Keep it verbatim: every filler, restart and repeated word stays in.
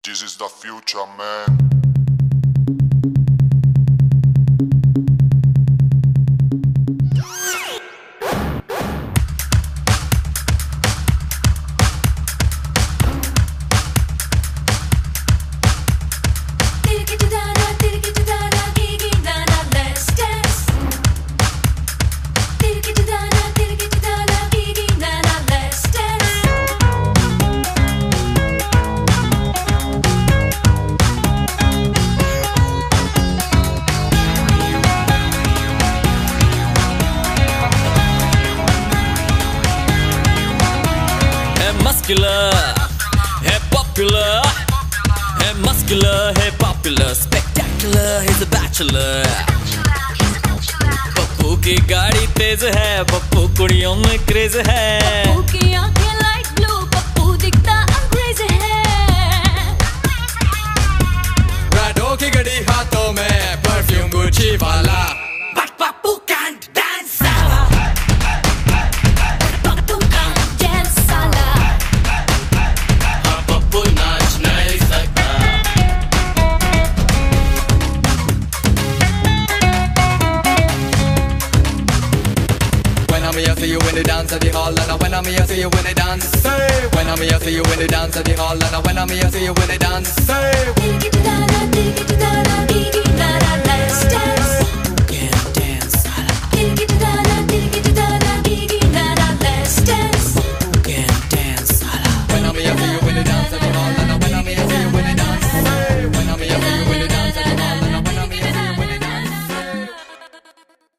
This is the future, man. Hey popular, hey muscular, hey popular, spectacular, he's a bachelor. Pappu की गाड़ी तेज है, पप्पू कुड़ियों में craze है. पप्पू की आंखें लाइट ब्लू, पप्पू दिखता अंग्रेज है. राडो की घड़ी हाथों में, परफ्यूम गुची वाला. But Pappu can't dance. Pappu can't dance साला. पप्पू नाच नहीं सकता. When I'm here, see you in the dance at the hall, and when I'm here, see you in the dance. Say. When I'm here, see you in the dance at the hall, and when I'm here, see you in the dance. Say. Digi digi da da, digi digi da da, digi da da, let's dance.